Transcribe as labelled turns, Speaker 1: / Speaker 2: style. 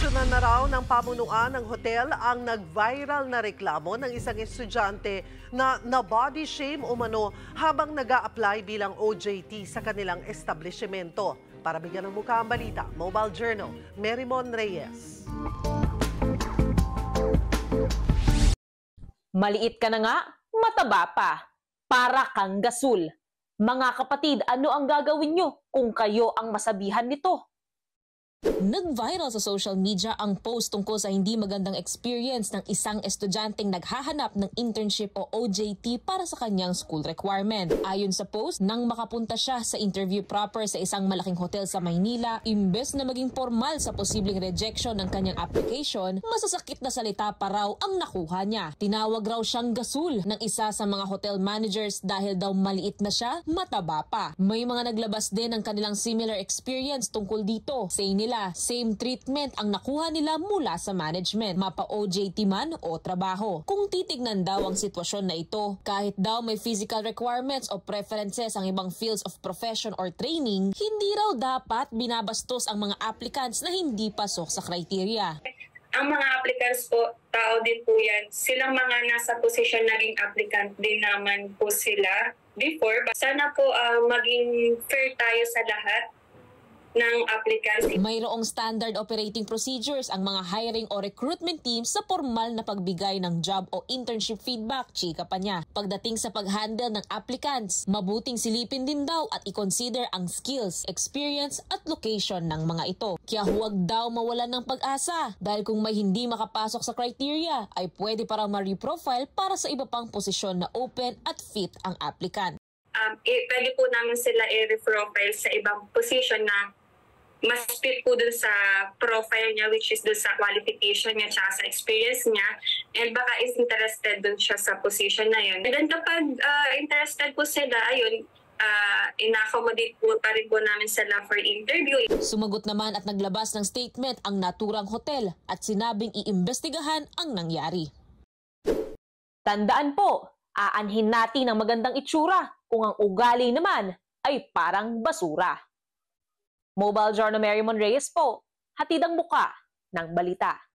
Speaker 1: Inaksyonan na raw ng pamunuan ng hotel ang nag-viral na reklamo ng isang estudyante na na-body shame umano habang nag-a-apply bilang OJT sa kanilang establishmento. Para bigyan ng mukha ang balita, Mobile Journal, Merimon Reyes.
Speaker 2: Maliit ka na nga, mataba pa. Para kang gasul. Mga kapatid, ano ang gagawin nyo kung kayo ang masabihan nito?
Speaker 3: Nag-viral sa social media ang post tungkol sa hindi magandang experience ng isang estudyanteng naghahanap ng internship o OJT para sa kanyang school requirement. Ayon sa post, nang makapunta siya sa interview proper sa isang malaking hotel sa Maynila, imbes na maging formal sa posibleng rejection ng kanyang application, masasakit na salita pa raw ang nakuha niya. Tinawag raw siyang gasul ng isa sa mga hotel managers dahil daw maliit na siya, mataba pa. May mga naglabas din ng kanilang similar experience tungkol dito. Say nila, same treatment ang nakuha nila mula sa management, mapa-OJT man o trabaho. Kung titignan daw ang sitwasyon na ito, kahit daw may physical requirements o preferences ang ibang fields of profession or training, hindi raw dapat binabastos ang mga applicants na hindi pasok sa criteria.
Speaker 4: Ang mga applicants po, tao din po yan. Silang mga nasa posisyon naging applicant din naman po sila before. Sana po maging fair tayo sa lahat ng applicants.
Speaker 3: Mayroong standard operating procedures ang mga hiring o recruitment teams sa formal na pagbigay ng job o internship feedback, chika pa niya. Pagdating sa pag-handle ng applicants, mabuting silipin din daw at i-consider ang skills, experience at location ng mga ito. Kaya huwag daw mawalan ng pag-asa dahil kung may hindi makapasok sa criteria ay pwede para ma-reprofile para sa iba pang posisyon na open at fit ang applicant.
Speaker 4: Pwede po namin sila i-reprofile sa ibang position na mas fit po dun sa profile niya, which is dun sa qualification niya at sa experience niya, and baka is interested dun siya sa position na yun. And then kapag interested po sila, ayun, ina-accommodate po pa rin po namin sila for interview.
Speaker 3: Sumagot naman at naglabas ng statement ang naturang hotel at sinabing iimbestigahan ang nangyari.
Speaker 2: Tandaan po, aanhin natin ang magandang itsura kung ang ugali naman ay parang basura. Mobile Journal, Merimon Reyes po, hatid ang muka ng balita.